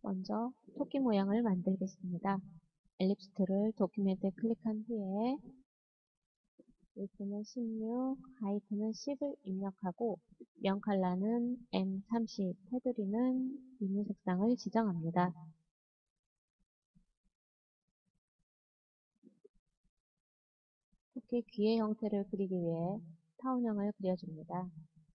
먼저 토끼 모양을 만들겠습니다. 엘립스 툴을 도큐멘트에 클릭한 후에 width는 16, 하이트는 10을 입력하고 면 컬러는 M30, 테두리는 비닐 색상을 지정합니다. 토끼 귀의 형태를 그리기 위해 타원형을 그려줍니다.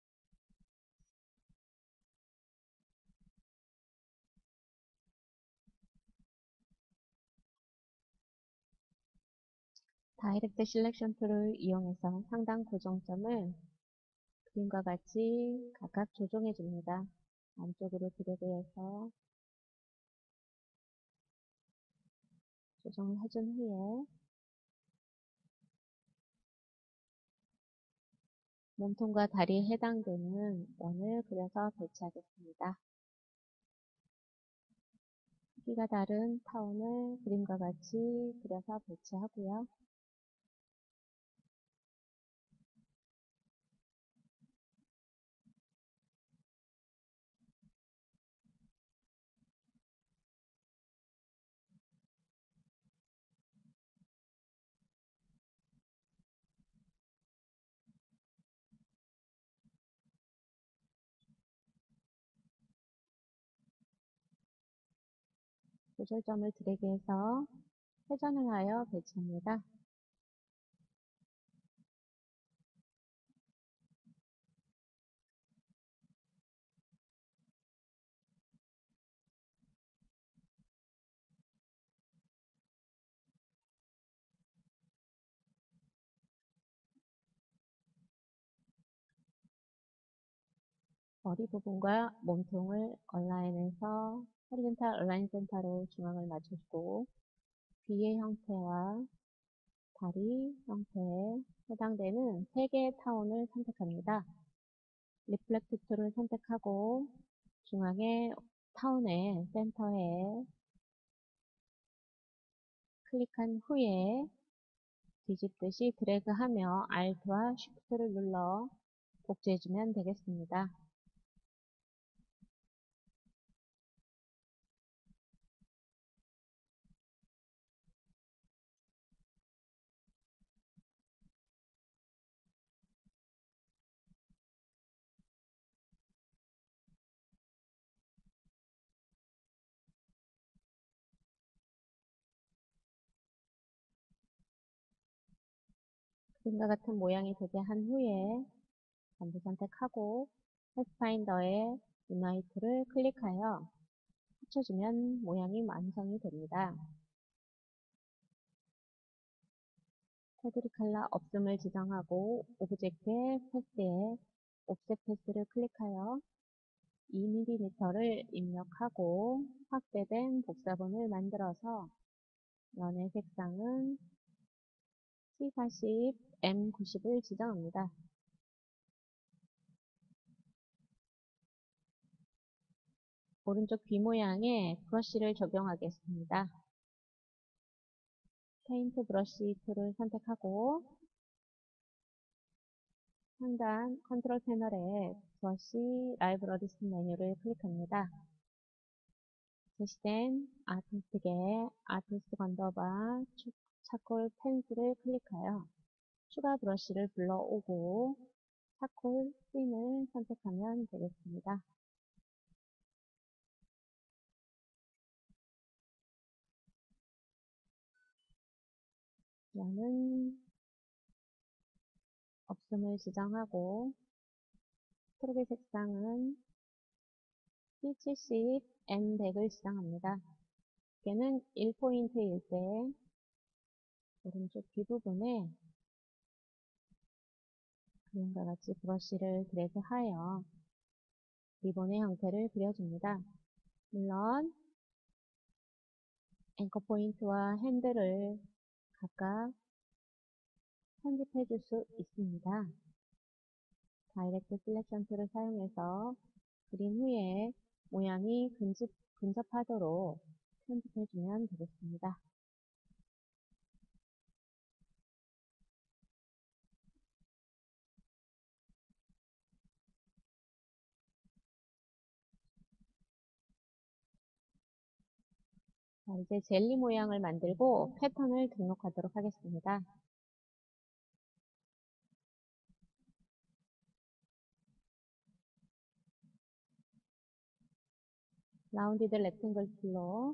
다이렉트 셀렉션 툴을 이용해서 상단 고정점을 그림과 같이 각각 조정해 줍니다. 안쪽으로 드래그해서 조정을 해준 후에 몸통과 다리에 해당되는 원을 그려서 배치하겠습니다. 크기가 다른 타원을 그림과 같이 그려서 배치하고요. 조절점을 드래그해서 회전을 하여 배치합니다. 머리 부분과 몸통을 얼라인해서 호리젠탈 얼라인 센터로 중앙을 맞추고 귀의 형태와 다리 형태에 해당되는 3개의 타원을 선택합니다. 리플렉트 툴을 선택하고 중앙의 타원의 센터에 클릭한 후에 뒤집듯이 드래그하며 Alt와 Shift를 눌러 복제해주면 되겠습니다. 그림과 같은 모양이 되게 한 후에 전부 선택하고 패스파인더에 유나이트를 클릭하여 합쳐주면 모양이 완성이 됩니다. 테두리 컬러 없음을 지정하고 오브젝트의 패스에 옵셋 패스를 클릭하여 2mm를 입력하고 확대된 복사본을 만들어서 면의 색상은 C40, M90을 지정합니다. 오른쪽 귀 모양에 브러쉬를 적용하겠습니다. 페인트 브러쉬 툴을 선택하고 상단 컨트롤 패널에 브러쉬 라이브러리스 메뉴를 클릭합니다. 제시된 아티스트계 아티스트 건더바 차콜 펜슬을 클릭하여 추가 브러쉬를 불러오고 차콜 핀을 선택하면 되겠습니다. 면은 없음을 지정하고 스트로베 색상은 C70, M100을 지정합니다. 두께는 1포인트일 때 오른쪽 귀 부분에 그림과 같이 브러쉬를 드래그하여 리본의 형태를 그려줍니다. 물론 앵커 포인트와 핸들을 각각 편집해 줄 수 있습니다. 다이렉트 셀렉션 툴을 사용해서 그린 후에 모양이 근접하도록 편집해 주면 되겠습니다. 자, 이제 젤리 모양을 만들고 패턴을 등록하도록 하겠습니다. 라운디드 렉탱글 툴로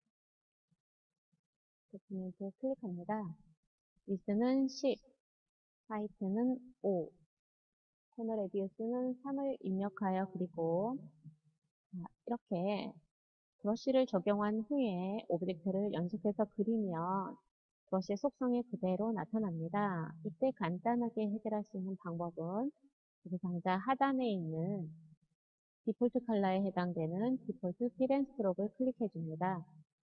도큐멘트에 클릭합니다. 위스는 10, 하이트는 5, 코너 레디우스는 3을 입력하여 그리고 이렇게 브러쉬를 적용한 후에 오브젝트를 연속해서 그리면 브러쉬의 속성이 그대로 나타납니다. 이때 간단하게 해결할 수 있는 방법은 여기 상자 하단에 있는 디폴트 컬러에 해당되는 디폴트 필 앤 스트로크를 클릭해 줍니다.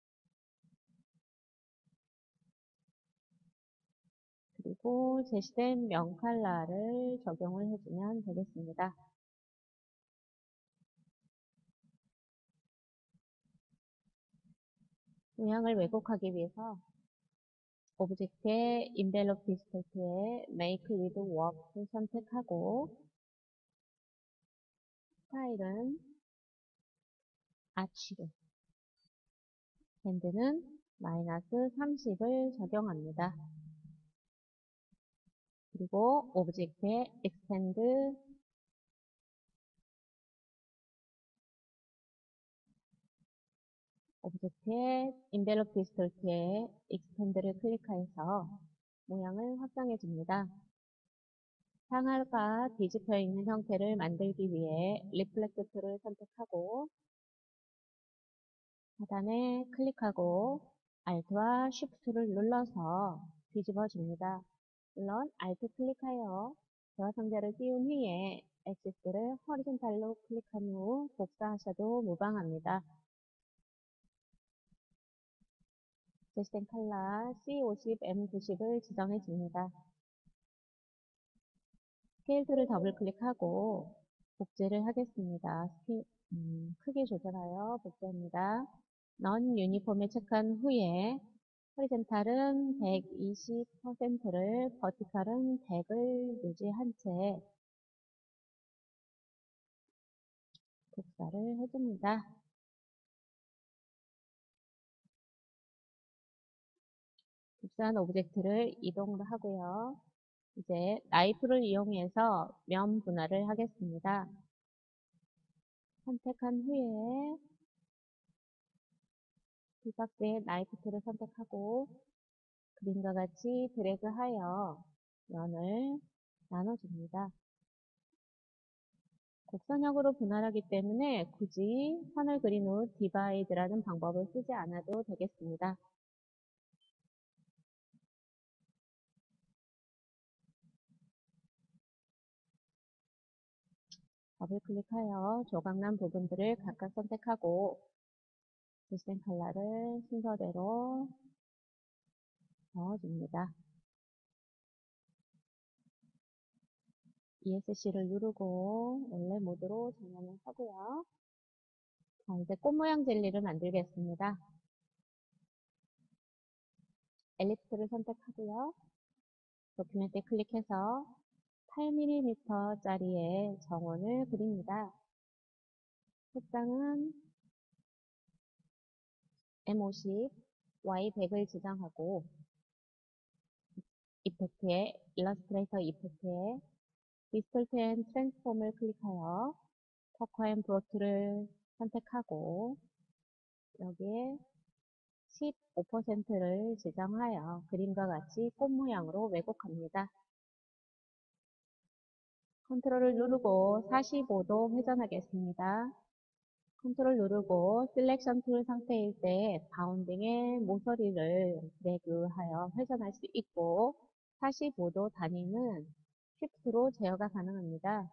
그리고 제시된 명 컬러를 적용을 해주면 되겠습니다. 모양을 왜곡하기 위해서 오브젝트의 envelope distort에 make with work를 선택하고 스타일은 아치로 밴드는 마이너스 30을 적용합니다. 그리고 오브젝트의 expand 오브젝트의 envelope distort에 expand를 클릭해서 모양을 확장해 줍니다. 상하가 뒤집혀 있는 형태를 만들기 위해 리플렉트 툴을 선택하고 하단에 클릭하고 Alt와 Shift를 눌러서 뒤집어 줍니다. 물론 Alt 클릭하여 대화 상자를 띄운 후에 엑시스를 호리존탈로 클릭한 후 복사하셔도 무방합니다. 제시된 컬러 C50, M90을 지정해 줍니다. 스케일 툴을 더블 클릭하고 복제를 하겠습니다. 크기 조절하여 복제합니다. 넌 유니폼에 체크한 후에 호리젠탈은 120%를, 버티컬은 100을 유지한 채 복사를 해줍니다. 복사한 오브젝트를 이동을 하고요. 이제 나이프를 이용해서 면 분할을 하겠습니다. 선택한 후에 뒷박스에 나이프 툴을 선택하고 그림과 같이 드래그하여 면을 나눠줍니다. 곡선형으로 분할하기 때문에 굳이 선을 그린 후 디바이드라는 방법을 쓰지 않아도 되겠습니다. 더블 클릭하여 조각난 부분들을 각각 선택하고 제시된 컬러를 순서대로 넣어줍니다. ESC를 누르고 원래 모드로 전환을 하고요. 자, 이제 꽃 모양 젤리를 만들겠습니다. 엘립스를 선택하고요. 도큐멘트에 클릭해서 8mm 짜리의 정원을 그립니다. 색상은 M50, Y100을 지정하고 이펙트에 일러스트레이터 이펙트에 디스톨트 앤 트랜스폼을 클릭하여 터커 앤 브로트를 선택하고 여기에 15%를 지정하여 그림과 같이 꽃 모양으로 왜곡합니다. 컨트롤을 누르고 45도 회전하겠습니다. 컨트롤 누르고 셀렉션 툴 상태일 때 바운딩의 모서리를 드래그하여 회전할 수 있고 45도 단위는 쉬프트로 제어가 가능합니다.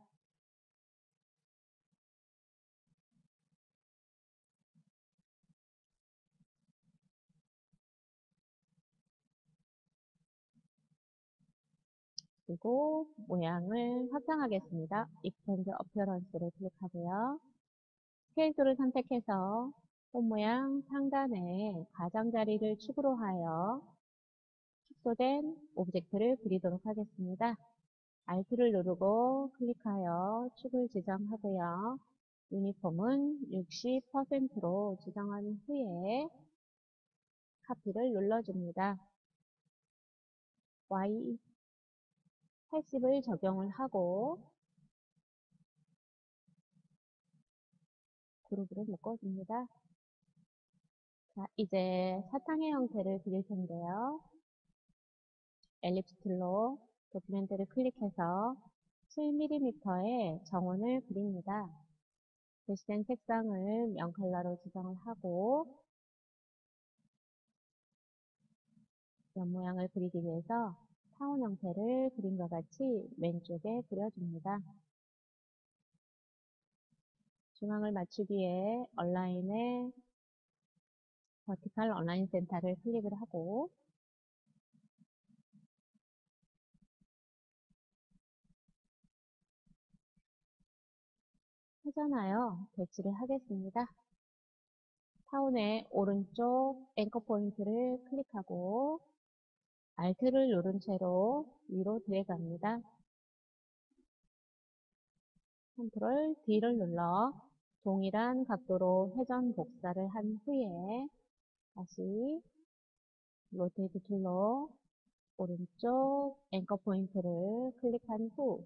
그리고 모양을 확장하겠습니다. Expand Appearance를 클릭하고요. 스케일 툴을 선택해서 꽃 모양 상단에 가장자리를 축으로 하여 축소된 오브젝트를 그리도록 하겠습니다. Alt를 누르고 클릭하여 축을 지정하고요. 유니폼은 60%로 지정한 후에 카피를 눌러줍니다. Y 80을 적용을 하고 그룹으로 묶어줍니다. 자, 이제 사탕의 형태를 그릴 텐데요. 엘립스 툴로 도큐멘트를 클릭해서 7mm의 정원을 그립니다. 게시된 색상을 명컬러로 지정을 하고 연 모양을 그리기 위해서 타원 형태를 그림과 같이 왼쪽에 그려줍니다. 중앙을 맞추기에 얼라인의 버티컬 얼라인 센터를 클릭을 하고 회전하여 배치를 하겠습니다. 타원의 오른쪽 앵커 포인트를 클릭하고 Alt를 누른 채로 위로 드래그합니다. 컨트롤 D를 눌러 동일한 각도로 회전 복사를 한 후에 다시 로테이트 툴로 오른쪽 앵커 포인트를 클릭한 후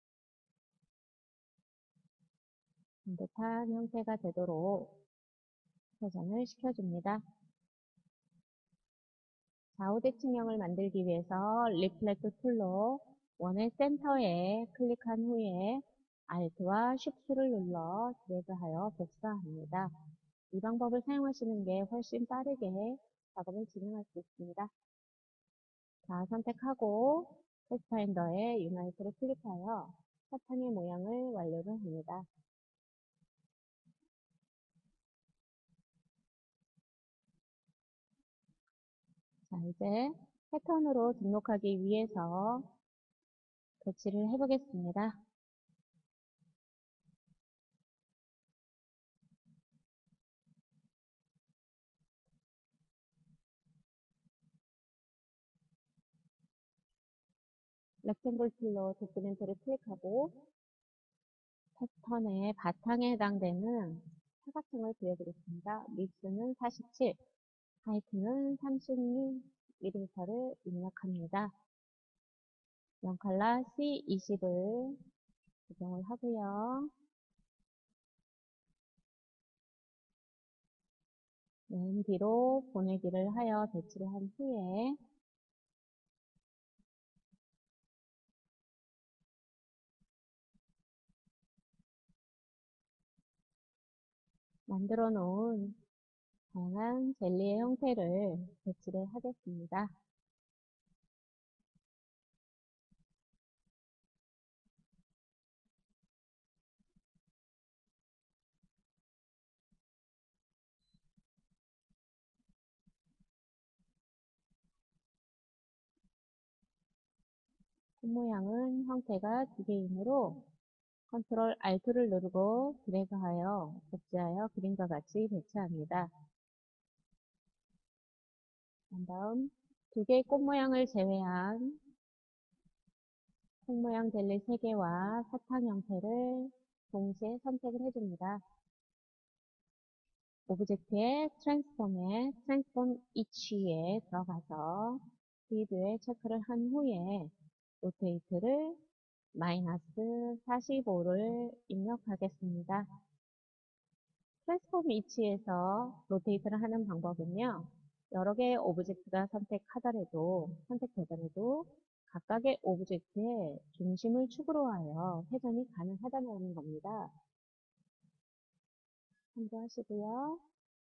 반듯한 형태가 되도록 회전을 시켜줍니다. 좌우대칭형을 만들기 위해서 리플렉트 툴로 원의 센터에 클릭한 후에 Alt와 Shift를 눌러 드래그하여 복사합니다. 이 방법을 사용하시는 게 훨씬 빠르게 작업을 진행할 수 있습니다. 자, 선택하고 패스파인더에 유나이트를 클릭하여 사탕의 모양을 완료를 합니다. 자, 이제 패턴으로 등록하기 위해서 배치를 해보겠습니다. 렉탱글 툴로 도큐멘트를 클릭하고 패턴의 바탕에 해당되는 사각형을 그려드리겠습니다. 밑수는 47, 하이트는 36mm를 입력합니다. 연컬러 C20을 적용을 하고요. 맨 뒤로 보내기를 하여 배치를 한 후에 만들어 놓은 다양한 젤리의 형태를 배치를 하겠습니다. 손모양은 형태가 두 개이므로 컨트롤 Alt를 누르고 드래그하여 복제하여 그림과 같이 배치합니다. 다음 두 개의 꽃 모양을 제외한 콩 모양 젤리 3개와 사탕 형태를 동시에 선택을 해줍니다. 오브젝트의 트랜스폼에 트랜스폼 이치에 들어가서 스피드에 체크를 한 후에 로테이트를 마이너스 45를 입력하겠습니다. 트랜스폼 이치에서 로테이트를 하는 방법은요. 여러 개의 오브젝트가 선택되더라도 각각의 오브젝트의 중심을 축으로 하여 회전이 가능하다는 겁니다. 참고하시고요.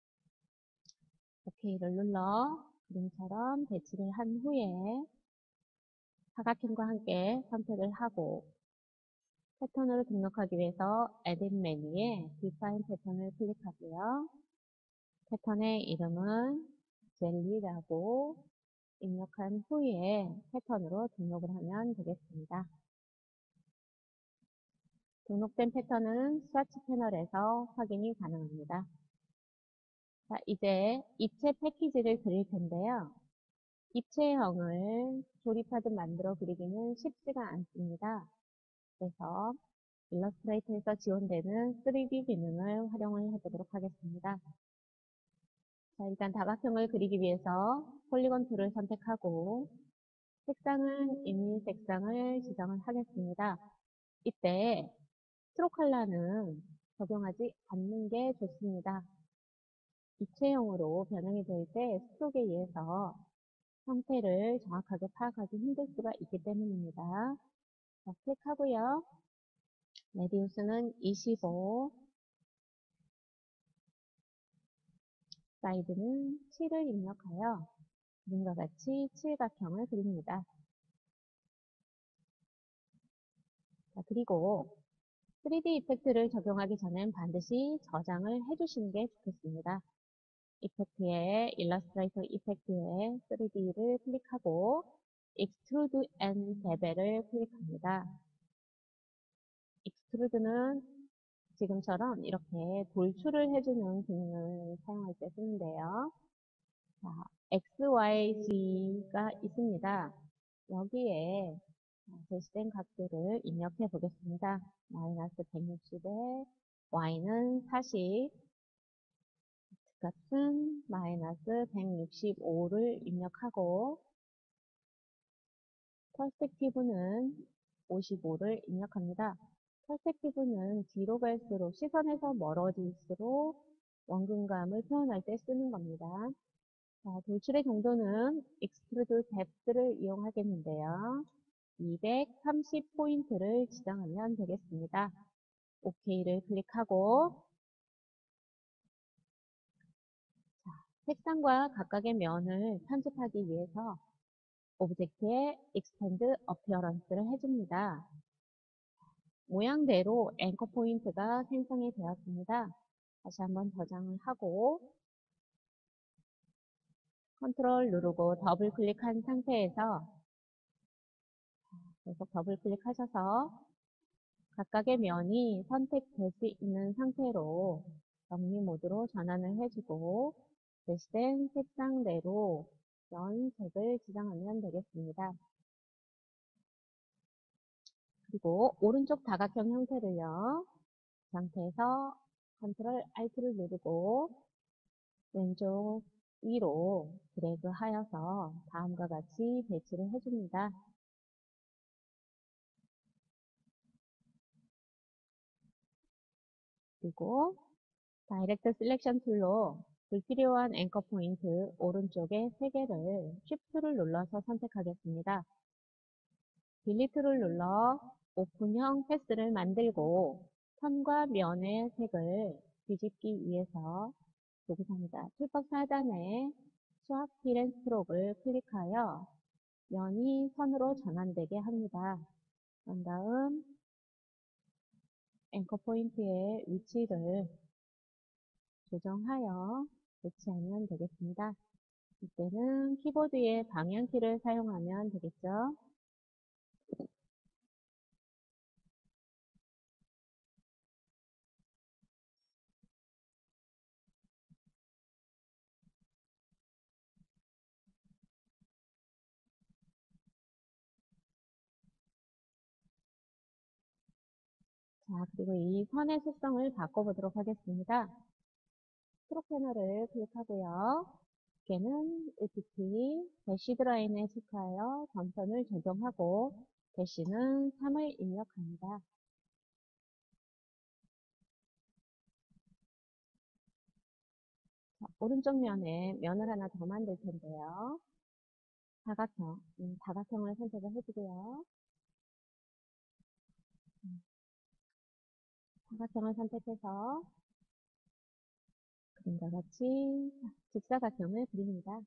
OK를 눌러 그림처럼 배치를 한 후에 사각형과 함께 선택을 하고 패턴으로 등록하기 위해서 에딧 메뉴에 Define 패턴을 클릭하고요. 패턴의 이름은 젤리라고 입력한 후에 패턴으로 등록을 하면 되겠습니다. 등록된 패턴은 스와치 패널에서 확인이 가능합니다. 자, 이제 입체 패키지를 그릴 텐데요. 입체형을 조립하듯 만들어 그리기는 쉽지가 않습니다. 그래서 일러스트레이터에서 지원되는 3D 기능을 활용을 해보도록 하겠습니다. 자, 일단 다각형을 그리기 위해서 폴리곤 툴을 선택하고 색상은 이미 색상을 지정을 하겠습니다. 이때 스트로크 컬러는 적용하지 않는 게 좋습니다. 입체형으로 변형이 될 때 스트로크에 의해서 형태를 정확하게 파악하기 힘들 수가 있기 때문입니다. 자, 클릭하고요. 레디우스는 25, 사이드는 7을 입력하여 그림과 같이 칠각형을 그립니다. 자, 그리고 3D 이펙트를 적용하기 전엔 반드시 저장을 해주시는 게 좋겠습니다. 이펙트에 일러스트레이터 이펙트에 3D를 클릭하고 Extrude and Bevel을 클릭합니다. Extrude는 지금처럼 이렇게 돌출을 해주는 기능을 사용할 때 쓰는데요. 자, X, Y, Z가 있습니다. 여기에 제시된 각도를 입력해 보겠습니다. 마이너스 160에 Y는 40, 값은 마이너스 165를 입력하고 퍼스펙티브는 55를 입력합니다. 퍼스펙티브는 뒤로 갈수록 시선에서 멀어질수록 원근감을 표현할 때 쓰는 겁니다. 자, 돌출의 정도는 익스트루드 뎁스를 이용하겠는데요. 230포인트를 지정하면 되겠습니다. OK를 클릭하고 색상과 각각의 면을 편집하기 위해서 오브젝트에 Expand Appearance를 해줍니다. 모양대로 앵커 포인트가 생성이 되었습니다. 다시 한번 저장을 하고 컨트롤 누르고 더블 클릭한 상태에서 계속 더블 클릭하셔서 각각의 면이 선택될 수 있는 상태로 정리 모드로 전환을 해주고 제시된 색상대로 연색을 지정하면 되겠습니다. 그리고 오른쪽 다각형 형태를요. 이 상태에서 컨트롤 Alt를 누르고 왼쪽 위로 드래그 하여서 다음과 같이 배치를 해줍니다. 그리고 다이렉트 셀렉션 툴로 불필요한 앵커 포인트 오른쪽에 3개를 Shift를 눌러서 선택하겠습니다. 딜리트를 눌러 오픈형 패스를 만들고 선과 면의 색을 뒤집기 위해서 도구상자 출법 하단에 스왑 힐 앤 스트로크를 클릭하여 면이 선으로 전환되게 합니다. 그런 다음 앵커 포인트의 위치를 조정하여 배치하면 되겠습니다. 이때는 키보드의 방향키를 사용하면 되겠죠. 자, 그리고 이 선의 색상을 바꿔보도록 하겠습니다. 스트로크 패널을 클릭하고요. 걔는 EPT, 대시드 라인에 체크하여 점선을 적용하고 대시는 3을 입력합니다. 자, 오른쪽 면에 면을 하나 더 만들 텐데요. 다각형, 다각형을 선택을 해주고요. 사각형을 선택해서 그림과 같이 직사각형을 그립니다.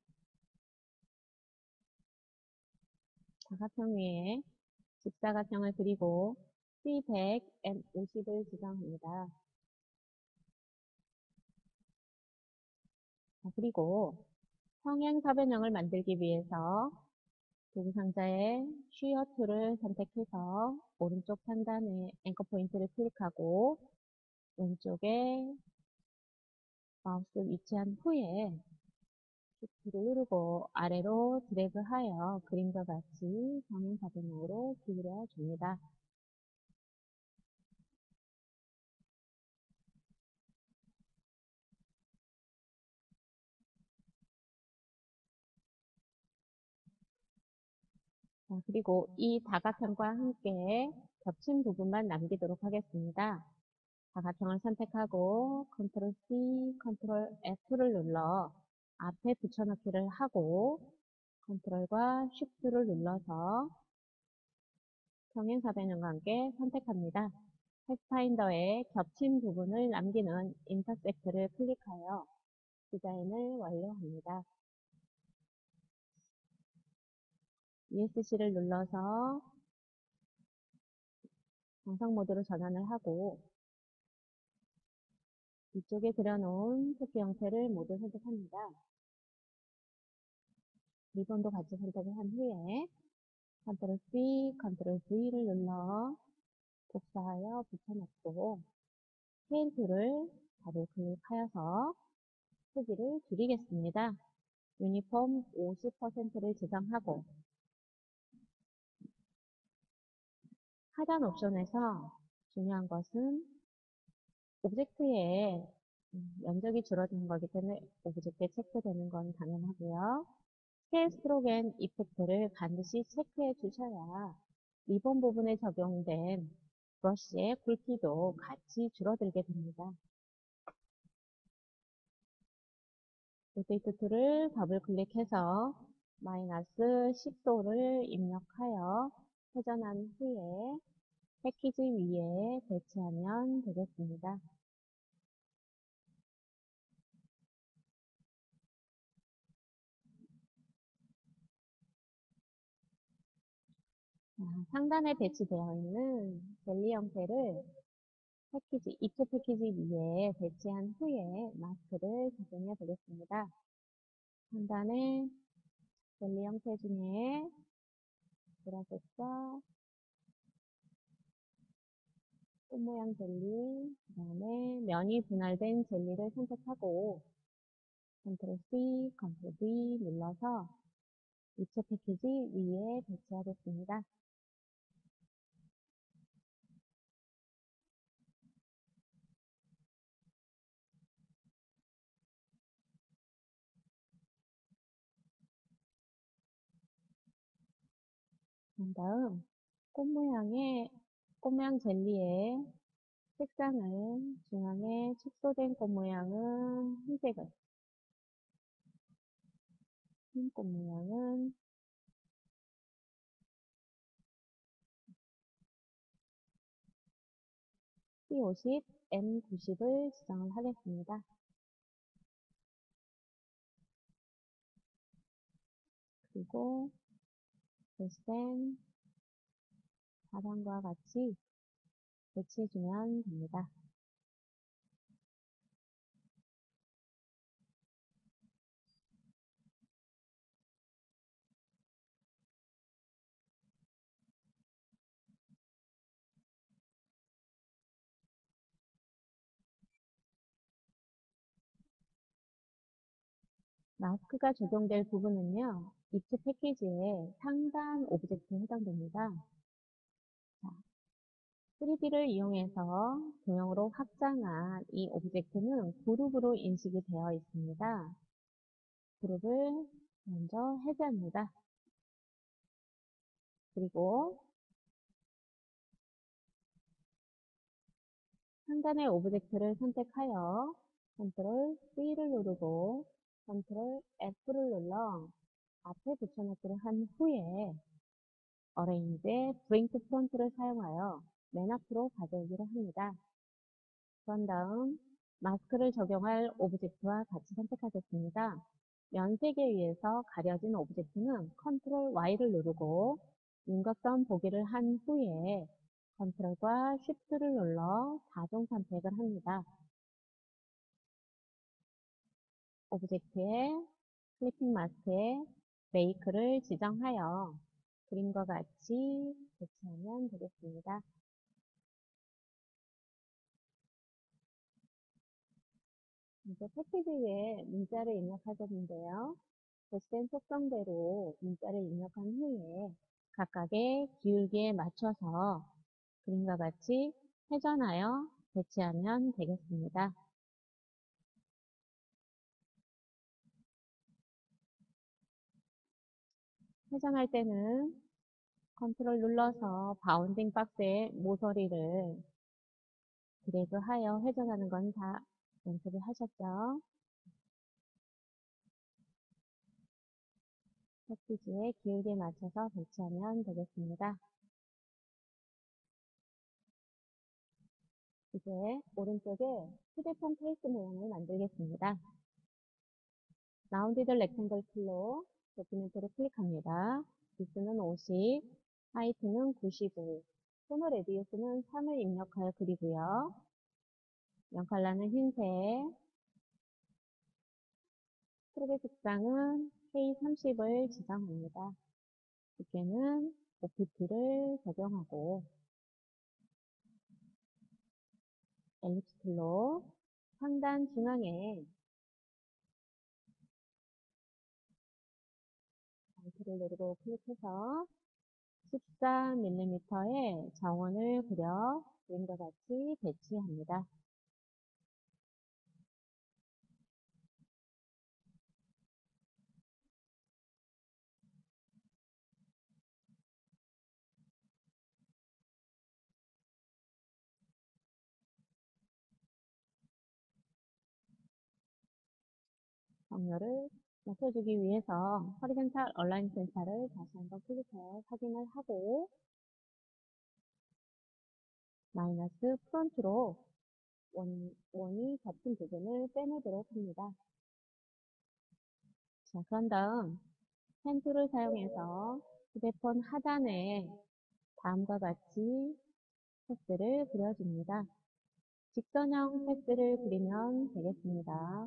사각형 위에 직사각형을 그리고 C100, M50을 지정합니다. 그리고 평행사변형을 만들기 위해서 도구상자에 쉬어 툴을 선택해서 오른쪽 상단에 앵커 포인트를 클릭하고 왼쪽에 마우스 위치한 후에 Shift를 누르고 아래로 드래그하여 그림과 같이 평행사변형으로 기울여 줍니다. 자, 그리고 이 다각형과 함께 겹친 부분만 남기도록 하겠습니다. 다각형을 선택하고 컨트롤 C, 컨트롤 F를 눌러 앞에 붙여넣기를 하고 컨트롤과 쉬프트를 눌러서 평행사변형과 함께 선택합니다. 텍스파인더에 겹친 부분을 남기는 인터섹트를 클릭하여 디자인을 완료합니다. ESC를 눌러서 정상 모드로 전환을 하고 이쪽에 그려놓은 토끼 형태를 모두 선택합니다. 리본도 같이 선택을 한 후에 컨트롤 C, 컨트롤 V를 눌러 복사하여 붙여넣고 스케일 툴을 더블 클릭하여서 크기를 줄이겠습니다. 유니폼 50%를 지정하고 하단 옵션에서 중요한 것은 오브젝트의 면적이 줄어드는 거기 때문에 오브젝트에 체크되는 건 당연하고요. 스케일 스트로크 앤 이펙트를 반드시 체크해 주셔야 리본 부분에 적용된 브러쉬의 굵기도 같이 줄어들게 됩니다. 로테이트 툴을 더블 클릭해서 마이너스 10도를 입력하여 회전한 후에 패키지 위에 배치하면 되겠습니다. 상단에 배치되어 있는 젤리 형태를 입체 패키지 위에 배치한 후에 마스크를 적용해 보겠습니다. 상단에 젤리 형태 중에 보라색과 꽃 모양 젤리, 그 다음에 면이 분할된 젤리를 선택하고 컨트롤 C, 컨트롤 V 눌러서 입체 패키지 위에 배치하겠습니다. 다음 꽃 모양 젤리의 색상을 중앙에 축소된 꽃 모양은 흰색을, 흰 꽃 모양은 C50, M90을 지정을 하겠습니다. 그리고 배치된 하단과 같이 배치해주면 됩니다. 마스크가 적용될 부분은요, 입체 패키지의 상단 오브젝트에 해당됩니다. 3D를 이용해서 도형으로 확장한 이 오브젝트는 그룹으로 인식이 되어 있습니다. 그룹을 먼저 해제합니다. 그리고 상단의 오브젝트를 선택하여 컨트롤 C를 누르고 컨트롤 F를 눌러 앞에 붙여넣기를 한 후에 어레인지의 브링 투 프론트를 사용하여 맨 앞으로 가져오기를 합니다. 그런 다음 마스크를 적용할 오브젝트와 같이 선택하겠습니다. 면색에 의해서 가려진 오브젝트는 컨트롤 Y를 누르고 윤곽선 보기를 한 후에 컨트롤과 쉬프트를 눌러 자동 선택을 합니다. 오브젝트의 클리핑 마스크에 메이크를 지정하여 그림과 같이 배치하면 되겠습니다. 이제 패키지에 문자를 입력하겠는데요. 배치된 속성대로 문자를 입력한 후에 각각의 기울기에 맞춰서 그림과 같이 회전하여 배치하면 되겠습니다. 회전할 때는 컨트롤 눌러서 바운딩 박스에 모서리를 드래그하여 회전하는 건 다 연습을 하셨죠? 패키지에 기울기에 맞춰서 배치하면 되겠습니다. 이제 오른쪽에 휴대폰 케이스 모양을 만들겠습니다. 라운디드 렉탱글 툴로 도큐멘트를 클릭합니다. 위스는 50, 하이트는 95, 코너 레디우스는 3을 입력하여 그리고요. 연칼라는 흰색, 스트로베 색상은 K30을 지정합니다. 두께는 OPT를 적용하고 엘립스 툴로 상단 중앙에 마우스를 내리고 클릭해서 14mm의 정원을 그려 그림과 같이 배치합니다. 정렬을 맞춰주기 위해서 허리젠탈 얼라인 센서를 다시 한번 클릭해서 확인을 하고 마이너스 프론트로 원이 겹친 부분을 빼내도록 합니다. 자, 그런 다음 펜 툴을 사용해서 휴대폰 하단에 다음과 같이 패스를 그려줍니다. 직선형 패스를 그리면 되겠습니다.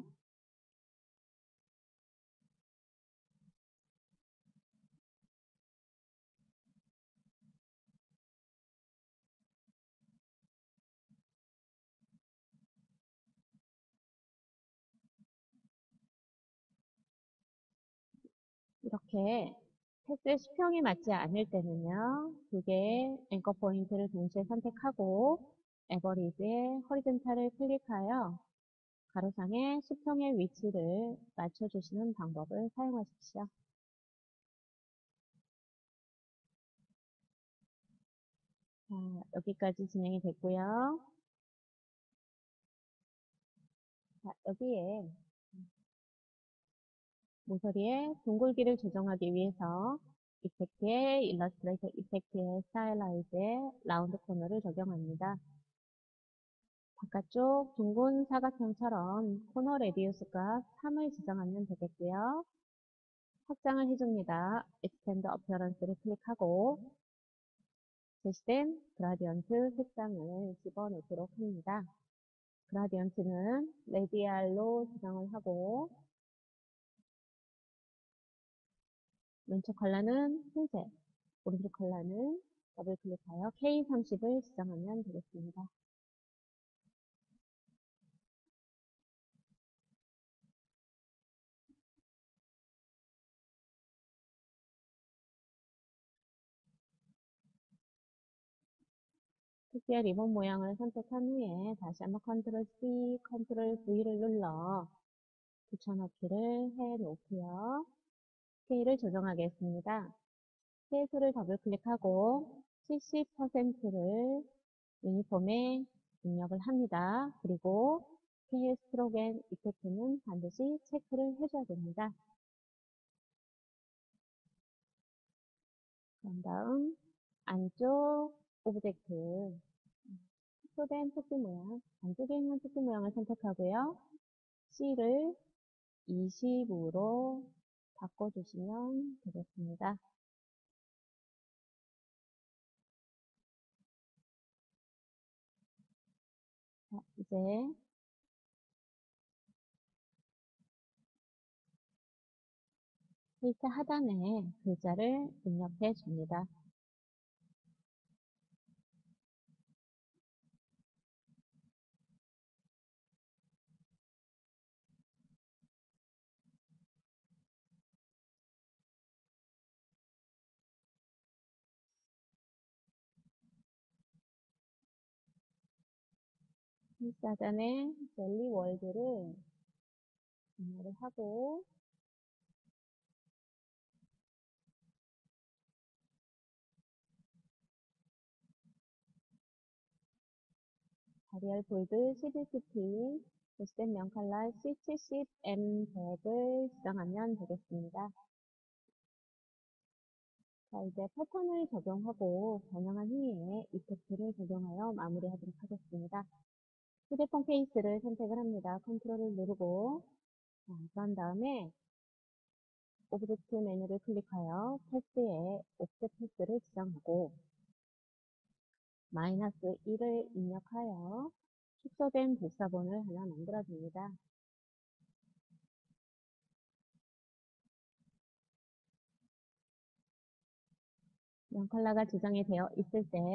이렇게 패스의 수평이 맞지 않을 때는요, 두 개의 앵커 포인트를 동시에 선택하고 에버리지의 허리젠탈을 클릭하여 가로상의 수평의 위치를 맞춰주시는 방법을 사용하십시오. 자, 여기까지 진행이 됐고요. 자, 여기에 모서리에 둥글기를 조정하기 위해서 이펙트의 일러스트레이터 이펙트의 스타일라이즈의 라운드 코너를 적용합니다. 바깥쪽 둥근 사각형처럼 코너 레디우스가 3을 지정하면 되겠고요. 확장을 해줍니다. Expand Appearance를 클릭하고 제시된 그라디언트 색상을 집어넣도록 합니다. 그라디언트는 레디알로 지정을 하고 왼쪽 컬러는 흰색, 오른쪽 컬러는 더블 클릭하여 K30을 지정하면 되겠습니다. 특별 리본 모양을 선택한 후에 다시 한번 컨트롤 C, 컨트롤 V를 눌러 붙여넣기를 해 놓고요. 스케일을 조정하겠습니다. 스케일 툴을 더블 클릭하고 70%를 유니폼에 입력을 합니다. 그리고 스케일 스트로크 앤 이펙트는 반드시 체크를 해줘야 됩니다. 그런 다음 안쪽 오브젝트 축소된 토끼 모양, 안쪽에 있는 토끼 모양을 선택하고요. C를 20으로 바꿔주시면 되겠습니다. 자, 이제 페이스 하단에 글자를 입력해 줍니다. 페이스 하단에 젤리 월드를 입력을 하고 다리얼 볼드 CDCP 보스된 명칼라 C70M100을 지정하면 되겠습니다. 자, 이제 패턴을 적용하고 변형한 후에 이펙트를 적용하여 마무리하도록 하겠습니다. 휴대폰 케이스를 선택을 합니다. 컨트롤을 누르고, 자, 그런 다음에 오브젝트 메뉴를 클릭하여 패스에 옵셋 패스를 지정하고 -1을 입력하여 축소된 복사본을 하나 만들어줍니다. 명컬러가 지정이 되어 있을 때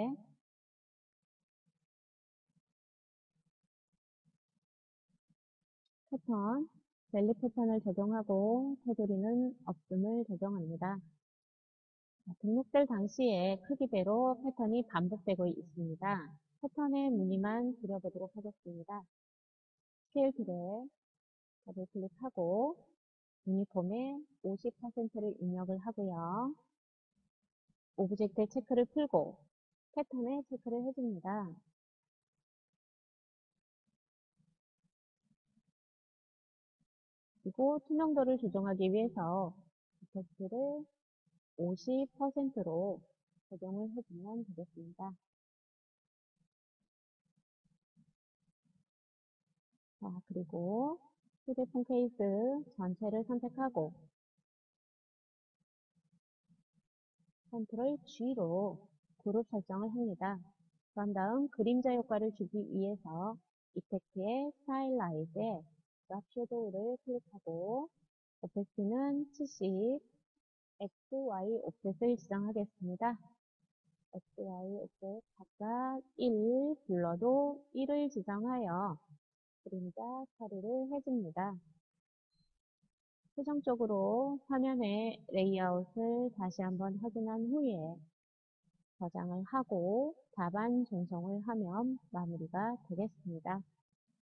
패턴, 밸리 패턴을 적용하고 테두리는 없음을 적용합니다. 등록될 당시에 크기대로 패턴이 반복되고 있습니다. 패턴의 무늬만 그려보도록 하겠습니다. 스케일 툴에 더블 클릭하고 유니폼에 50%를 입력을 하고요. 오브젝트 체크를 풀고 패턴에 체크를 해줍니다. 그리고 투명도를 조정하기 위해서 이펙트를 50%로 적용을 해주면 되겠습니다. 자, 그리고 휴대폰 케이스 전체를 선택하고 컨트롤 G로 그룹 설정을 합니다. 그런 다음 그림자 효과를 주기 위해서 이펙트의 스타일라이즈에 드랍 섀도우를 클릭하고 오펙트는 70, XY 옵셋을 지정하겠습니다. XY 옵셋 각각 1, 블러도 1을 지정하여 그림자 처리를 해줍니다. 최종적으로 화면의 레이아웃을 다시 한번 확인한 후에 저장을 하고 답안 전송을 하면 마무리가 되겠습니다.